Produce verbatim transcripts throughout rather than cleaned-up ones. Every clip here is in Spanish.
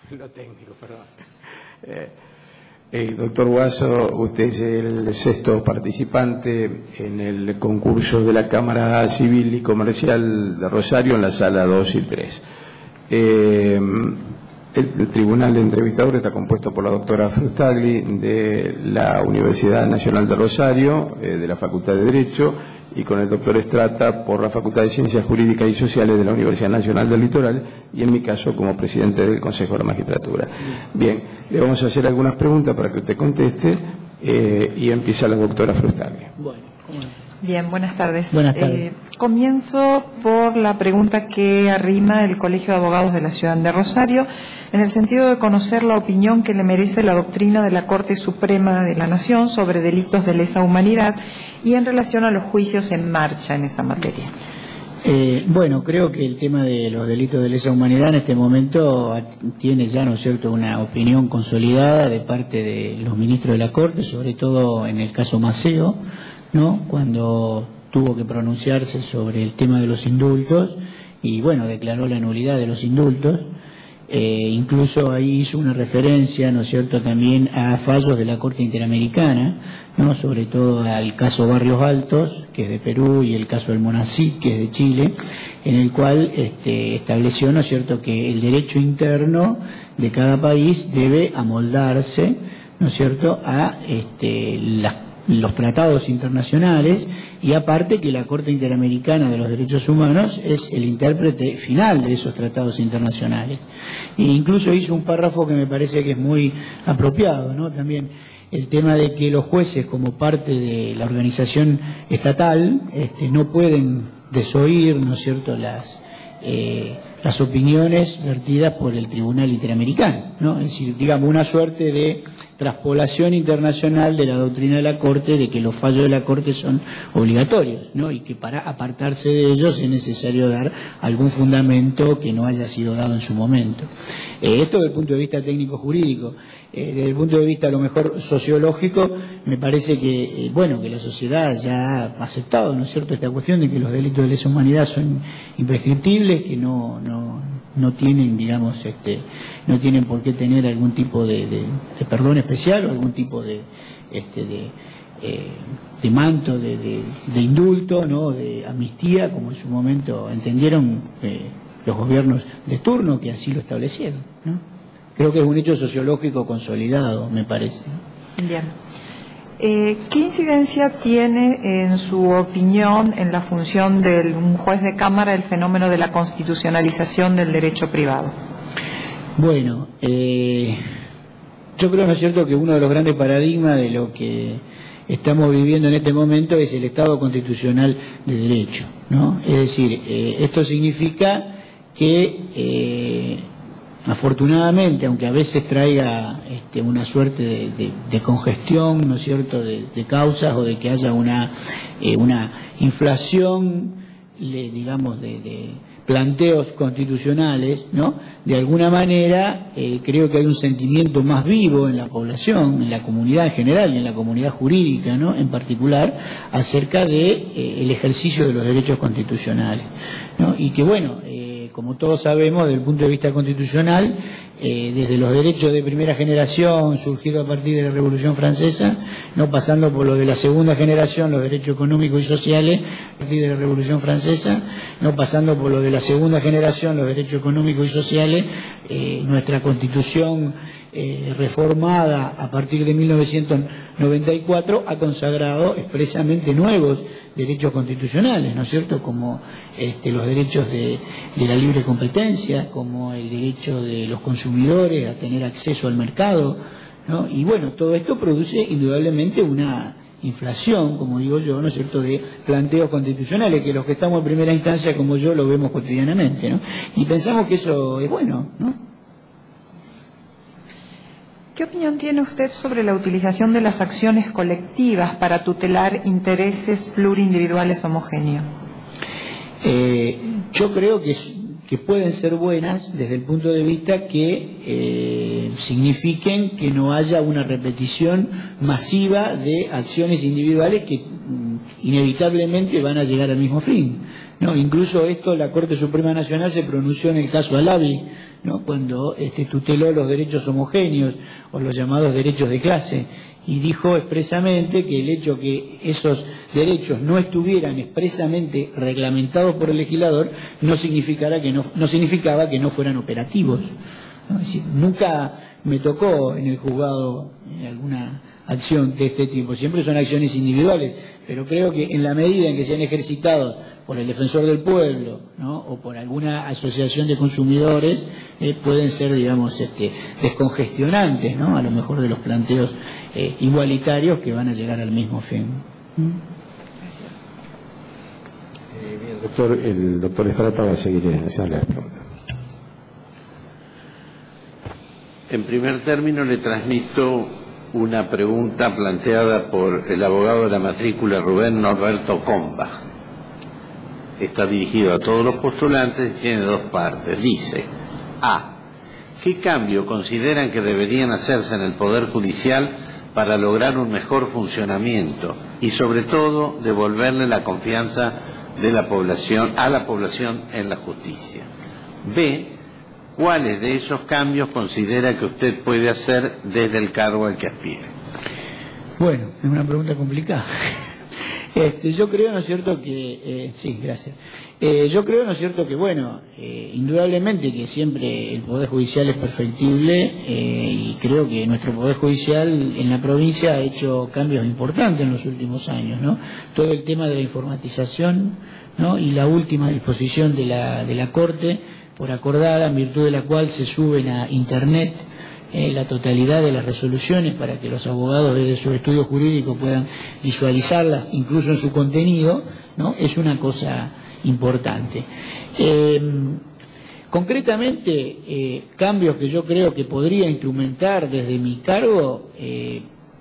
Lo técnico, perdón. Eh, eh, doctor Guaso, usted es el sexto participante en el concurso de la Cámara Civil y Comercial de Rosario en la sala dos y tres. Eh, el, el tribunal de entrevistadores está compuesto por la doctora Frustagli de la Universidad Nacional de Rosario, eh, de la Facultad de Derecho, y con el doctor Estrata por la Facultad de Ciencias Jurídicas y Sociales de la Universidad Nacional del Litoral, y en mi caso como presidente del Consejo de la Magistratura. Bien, le vamos a hacer algunas preguntas para que usted conteste, eh, y empieza la doctora Frustagli. Bueno, ¿cómo no? Bien, buenas tardes. Buenas tardes. Eh, comienzo por la pregunta que arrima el Colegio de Abogados de la Ciudad de Rosario, en el sentido de conocer la opinión que le merece la doctrina de la Corte Suprema de la Nación sobre delitos de lesa humanidad y en relación a los juicios en marcha en esa materia. Eh, bueno, creo que el tema de los delitos de lesa humanidad en este momento tiene ya, ¿no es cierto?, una opinión consolidada de parte de los ministros de la Corte, sobre todo en el caso Maceo, ¿no?, cuando tuvo que pronunciarse sobre el tema de los indultos y, bueno, declaró la nulidad de los indultos. Eh, incluso ahí hizo una referencia, ¿no es cierto?, también a fallos de la Corte Interamericana, ¿no?, sobre todo al caso Barrios Altos, que es de Perú, y el caso del Monacid, que es de Chile, en el cual este, estableció, ¿no es cierto?, que el derecho interno de cada país debe amoldarse, ¿no es cierto?, a este, las los tratados internacionales, y aparte que la Corte Interamericana de los Derechos Humanos es el intérprete final de esos tratados internacionales. E incluso hizo un párrafo que me parece que es muy apropiado, ¿no?, también el tema de que los jueces, como parte de la organización estatal, este, no pueden desoír, ¿no es cierto?, las eh, las opiniones vertidas por el Tribunal Interamericano, ¿no? Es decir, digamos, una suerte de traspolación internacional de la doctrina de la Corte, de que los fallos de la Corte son obligatorios, ¿no?, y que para apartarse de ellos es necesario dar algún fundamento que no haya sido dado en su momento. Eh, esto desde el punto de vista técnico-jurídico. Eh, desde el punto de vista a lo mejor sociológico, me parece que, eh, bueno, que la sociedad ya ha aceptado, ¿no es cierto?, esta cuestión de que los delitos de lesa humanidad son imprescriptibles, que no, no, no tienen, digamos, este, no tienen por qué tener algún tipo de, de, de perdón especial o algún tipo de, este, de, eh, de manto, de, de, de indulto, ¿no?, de amnistía, como en su momento entendieron eh, los gobiernos de turno, que así lo establecieron, ¿no? Creo que es un hecho sociológico consolidado, me parece. Bien. Eh, ¿Qué incidencia tiene, en su opinión, en la función de un juez de Cámara el fenómeno de la constitucionalización del derecho privado? Bueno, eh, yo creo, ¿no es cierto?, que uno de los grandes paradigmas de lo que estamos viviendo en este momento es el Estado constitucional de derecho, ¿no? Es decir, eh, esto significa que eh, afortunadamente, aunque a veces traiga este, una suerte de, de, de congestión, ¿no es cierto?, de, de causas, o de que haya una, eh, una inflación, le, digamos, de, de planteos constitucionales, ¿no?, de alguna manera eh, creo que hay un sentimiento más vivo en la población, en la comunidad en general y en la comunidad jurídica, ¿no?, en particular, acerca de eh, el ejercicio de los derechos constitucionales, ¿no? Y que, bueno, eh, como todos sabemos, desde el punto de vista constitucional, eh, desde los derechos de primera generación, surgidos a partir de la Revolución Francesa, no pasando por los de la segunda generación, los derechos económicos y sociales, a partir de la Revolución Francesa, no pasando por los de la segunda generación, los derechos económicos y sociales, eh, nuestra Constitución eh, reformada a partir de mil novecientos noventa y cuatro ha consagrado expresamente nuevos derechos constitucionales, ¿no es cierto?, como este, los derechos de, de la libre competencia, como el derecho de los consumidores a tener acceso al mercado, ¿no? Y bueno, todo esto produce indudablemente una inflación, como digo yo, ¿no es cierto?, de planteos constitucionales, que los que estamos en primera instancia, como yo, lo vemos cotidianamente, ¿no? Y pensamos que eso es bueno, ¿no? ¿Qué opinión tiene usted sobre la utilización de las acciones colectivas para tutelar intereses plurindividuales homogéneos? Eh, yo creo que, que pueden ser buenas desde el punto de vista que eh, signifiquen que no haya una repetición masiva de acciones individuales que mm, inevitablemente van a llegar al mismo fin, ¿no? Incluso esto la Corte Suprema Nacional se pronunció en el caso Alavi, ¿no? Cuando este, tuteló los derechos homogéneos o los llamados derechos de clase, y dijo expresamente que el hecho que esos derechos no estuvieran expresamente reglamentados por el legislador no significara que no, no significaba que no fueran operativos, ¿no? Es decir, nunca me tocó en el juzgado eh, alguna acción de este tipo, siempre son acciones individuales, pero creo que en la medida en que sean ejercitados por el defensor del pueblo, ¿no? O por alguna asociación de consumidores, eh, pueden ser, digamos, este, descongestionantes, ¿no? A lo mejor de los planteos eh, igualitarios que van a llegar al mismo fin. ¿Mm? Eh, bien, doctor, el doctor Estrata va a seguir en esa pregunta. En primer término, le transmito una pregunta planteada por el abogado de la matrícula Rubén Norberto Comba. Está dirigido a todos los postulantes y tiene dos partes. Dice: A. ¿Qué cambio consideran que deberían hacerse en el Poder Judicial para lograr un mejor funcionamiento y, sobre todo, devolverle la confianza de la población a la población en la justicia? B. ¿Cuáles de esos cambios considera que usted puede hacer desde el cargo al que aspira? Bueno, es una pregunta complicada. Este, yo creo, ¿no es cierto?, que... Eh, sí, gracias. Eh, yo creo, ¿no es cierto?, que, bueno, eh, indudablemente que siempre el Poder Judicial es perfectible eh, y creo que nuestro Poder Judicial en la provincia ha hecho cambios importantes en los últimos años, ¿no? Todo el tema de la informatización, ¿no? Y la última disposición de la, de la Corte, por acordada, en virtud de la cual se suben a Internet Eh, la totalidad de las resoluciones para que los abogados desde su estudio jurídico puedan visualizarlas, incluso en su contenido, ¿no? Es una cosa importante. Eh, concretamente, eh, cambios que yo creo que podría instrumentar desde mi cargo, eh,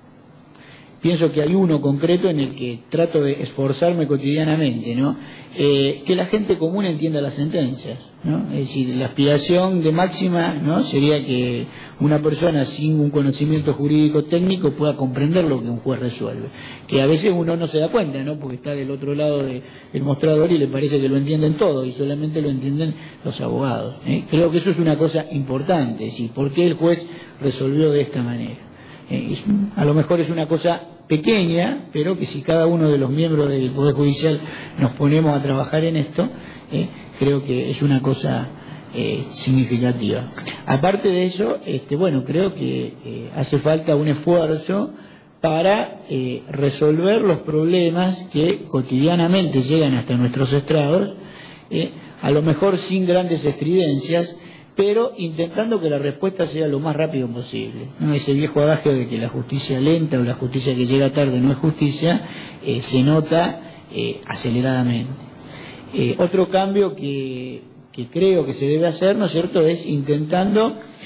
pienso que hay uno concreto en el que trato de esforzarme cotidianamente, ¿no? Eh, que la gente común entienda las sentencias, ¿no? Es decir, la aspiración de máxima, ¿no?, sería que una persona sin un conocimiento jurídico técnico pueda comprender lo que un juez resuelve, que a veces uno no se da cuenta, ¿no?, porque está del otro lado de, del mostrador y le parece que lo entienden todo y solamente lo entienden los abogados, ¿eh? Creo que eso es una cosa importante, es decir, ¿por qué el juez resolvió de esta manera? Eh, es, a lo mejor es una cosa pequeña, pero que si cada uno de los miembros del Poder Judicial nos ponemos a trabajar en esto, eh, creo que es una cosa eh, significativa. Aparte de eso, este, bueno, creo que eh, hace falta un esfuerzo para eh, resolver los problemas que cotidianamente llegan hasta nuestros estrados, eh, a lo mejor sin grandes estridencias, pero intentando que la respuesta sea lo más rápido posible, ¿no? Ese viejo adagio de que la justicia lenta o la justicia que llega tarde no es justicia, eh, se nota eh, aceleradamente. Eh, otro cambio que, que creo que se debe hacer, ¿no es cierto?, es intentando